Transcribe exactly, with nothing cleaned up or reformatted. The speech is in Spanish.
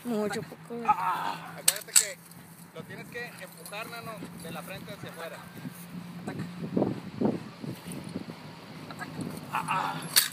Mucho poco. Ah, acuérdate que lo tienes que empujar, nano, de la frente hacia afuera. Ataca. Ah, ah.